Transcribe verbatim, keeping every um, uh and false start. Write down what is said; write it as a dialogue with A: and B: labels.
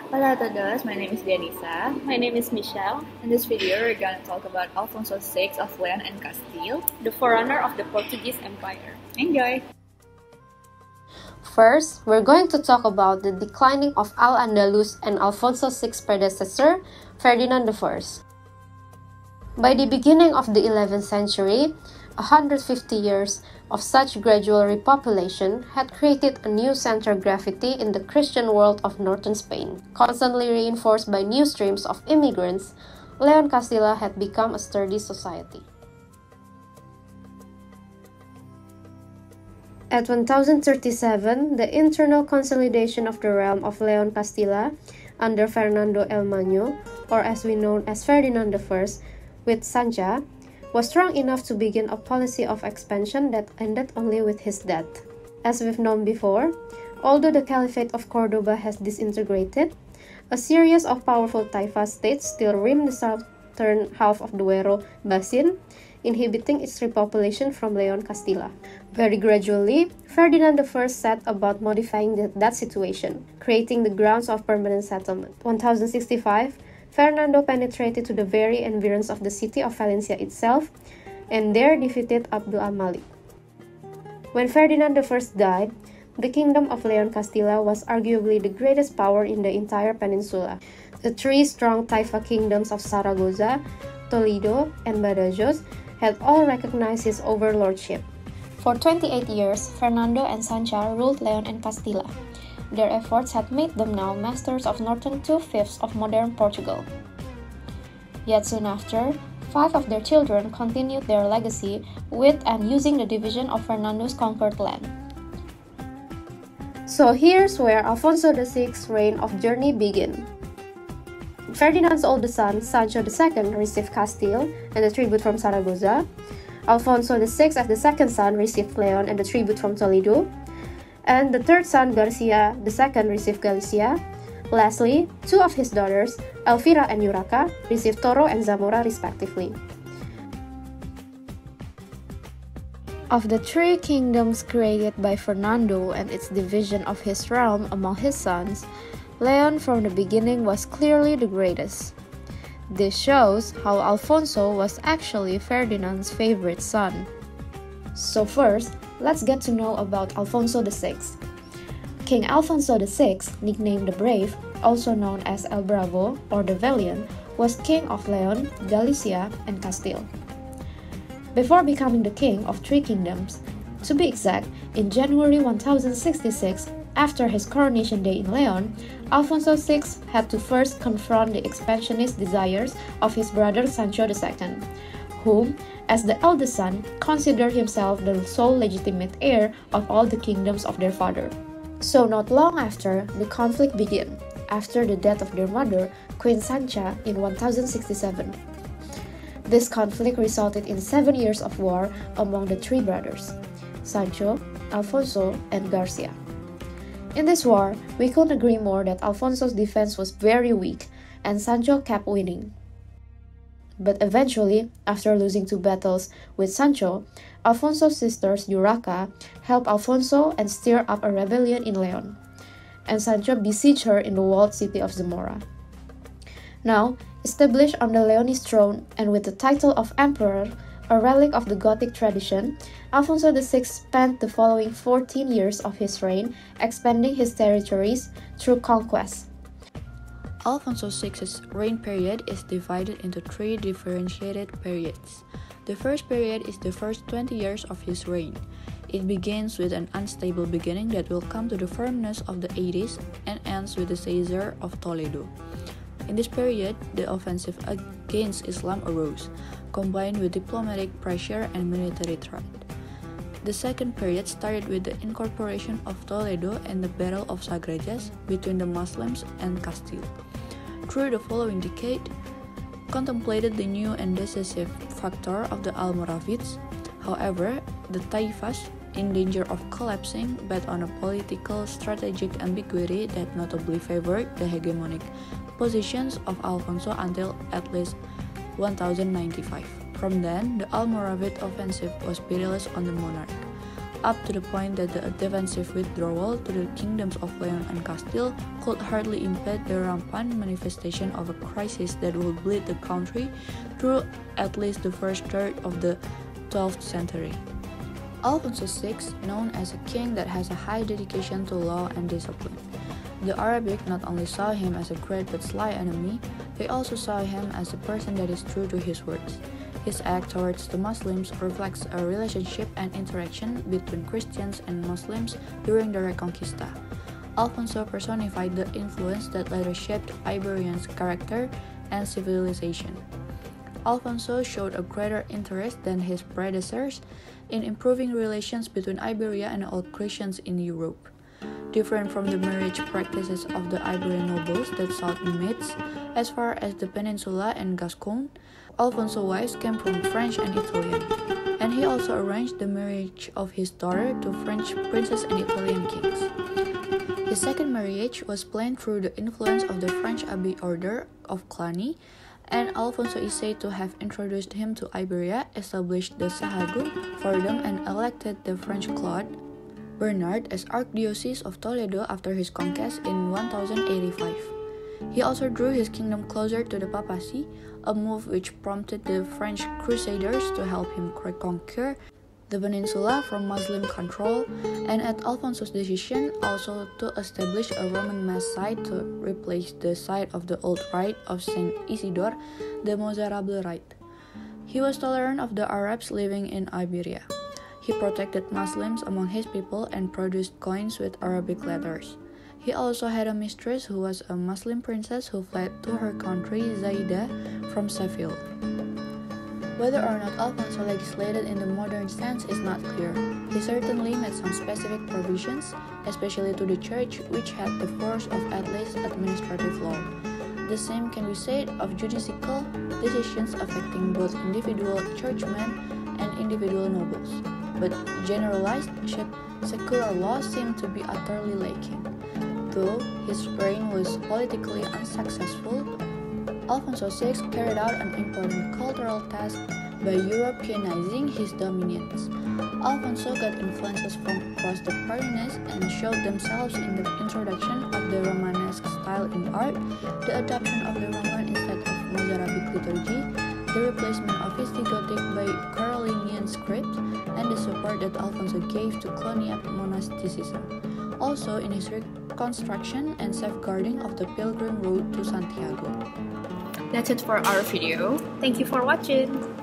A: Hola a todos, my name is Dianisa.
B: My name is Michelle.
A: In this video, we're going to talk about Alfonso the sixth of Leon and Castile,
B: the forerunner of the Portuguese Empire.
A: Enjoy!
C: First, we're going to talk about the declining of Al-Andalus and Alfonso the sixth's predecessor, Ferdinand the First. By the beginning of the eleventh century, one hundred fifty years of such gradual repopulation had created a new center of gravity in the Christian world of northern Spain. Constantly reinforced by new streams of immigrants, Leon Castilla had become a sturdy society. At one thousand thirty-seven, the internal consolidation of the realm of Leon Castilla under Fernando el Magno, or as we know as Ferdinand the First, with Sancha, was strong enough to begin a policy of expansion that ended only with his death. As we've known before, although the Caliphate of Cordoba has disintegrated, a series of powerful Taifa states still rim the southern half of the Duero Basin, inhibiting its repopulation from Leon Castilla. Very gradually, Ferdinand the First set about modifying the, that situation, creating the grounds of permanent settlement. one thousand sixty-five, Fernando penetrated to the very environs of the city of Valencia itself, and there defeated Abdul al-Malik. When Ferdinand the First died, the kingdom of Leon Castilla was arguably the greatest power in the entire peninsula. The three strong Taifa kingdoms of Zaragoza, Toledo, and Badajoz had all recognized his overlordship. For twenty-eight years, Fernando and Sancha ruled Leon and Castilla. Their efforts had made them now masters of northern two-fifths of modern Portugal. Yet soon after, five of their children continued their legacy with and using the division of Fernando's conquered land. So here's where Alfonso the sixth's reign of journey began. Ferdinand's oldest son, Sancho the second, received Castile and the tribute from Zaragoza. Alfonso the sixth, as the second son, received Leon and the tribute from Toledo. And the third son, Garcia the second, received Galicia. Lastly, two of his daughters, Elvira and Urraca, received Toro and Zamora respectively. Of the three kingdoms created by Fernando and its division of his realm among his sons, Leon from the beginning was clearly the greatest. This shows how Alfonso was actually Ferdinand's favorite son. So first, let's get to know about Alfonso the sixth. King Alfonso the sixth, nicknamed the Brave, also known as El Bravo or the Valiant, was king of Leon, Galicia, and Castile. Before becoming the king of three kingdoms, to be exact, in January one thousand sixty-six, after his coronation day in Leon, Alfonso the sixth had to first confront the expansionist desires of his brother Sancho the second, whom, as the eldest son, considered himself the sole legitimate heir of all the kingdoms of their father. So not long after, the conflict began, after the death of their mother, Queen Sancha, in one thousand sixty-seven. This conflict resulted in seven years of war among the three brothers, Sancho, Alfonso, and Garcia. In this war, we couldn't agree more that Alfonso's defense was very weak, and Sancho kept winning. But eventually, after losing two battles with Sancho, Alfonso's sisters Urraca helped Alfonso and stir up a rebellion in Leon, and Sancho besieged her in the walled city of Zamora. Now, established on the Leonese throne and with the title of Emperor, a relic of the Gothic tradition, Alfonso the sixth spent the following fourteen years of his reign expanding his territories through conquest.
D: Alfonso the sixth's reign period is divided into three differentiated periods. The first period is the first twenty years of his reign. It begins with an unstable beginning that will come to the firmness of the eighties and ends with the seizure of Toledo. In this period, the offensive against Islam arose, combined with diplomatic pressure and military threat. The second period started with the incorporation of Toledo and the Battle of Sagregas between the Muslims and Castile. Through the following decade, contemplated the new and decisive factor of the Almoravids. However, the Taifas, in danger of collapsing, bet on a political strategic ambiguity that notably favored the hegemonic positions of Alfonso until at least one thousand ninety-five. From then, the Almoravid offensive was pitiless on the monarch. up to the point that the defensive withdrawal to the kingdoms of Leon and Castile could hardly impede the rampant manifestation of a crisis that would bleed the country through at least the first third of the twelfth century. Alfonso the sixth, known as a king that has a high dedication to law and discipline. The Arabic not only saw him as a great but sly enemy, they also saw him as a person that is true to his words. His act towards the Muslims reflects a relationship and interaction between Christians and Muslims during the Reconquista. Alfonso personified the influence that later shaped Iberians' character and civilization. Alfonso showed a greater interest than his predecessors in improving relations between Iberia and all Christians in Europe. Different from the marriage practices of the Iberian nobles that sought mates as far as the peninsula and Gascony, Alfonso's wives came from French and Italian, and he also arranged the marriage of his daughter to French princes and Italian kings. His second marriage was planned through the influence of the French Abbey Order of Cluny, and Alfonso is said to have introduced him to Iberia, established the Sahagún for them, and elected the French Claude Bernard as Archdiocese of Toledo after his conquest in one thousand eighty-five. He also drew his kingdom closer to the papacy, a move which prompted the French Crusaders to help him reconquer the peninsula from Muslim control, and at Alfonso's decision also to establish a Roman mass site to replace the site of the old rite of Saint Isidore, the Miserable rite. He was tolerant of the Arabs living in Iberia. He protected Muslims among his people and produced coins with Arabic letters. He also had a mistress who was a Muslim princess who fled to her country, Zaida, from Seville. Whether or not Alfonso legislated in the modern sense is not clear. He certainly made some specific provisions, especially to the church, which had the force of at least administrative law. The same can be said of judicial decisions affecting both individual churchmen and individual nobles. But generalized secular law seemed to be utterly lacking. Though his reign was politically unsuccessful, Alfonso the sixth carried out an important cultural task by Europeanizing his dominions. Alfonso got influences from across the Pyrenees and showed themselves in the introduction of the Romanesque style in art, the adoption of the Roman instead of Mozarabic liturgy, the replacement of Visigothic by Carolingian script, and the support that Alfonso gave to Cluniac monasticism. Also in his reconstruction and safeguarding of the pilgrim road to Santiago.
A: That's it for our video.
B: Thank you for watching.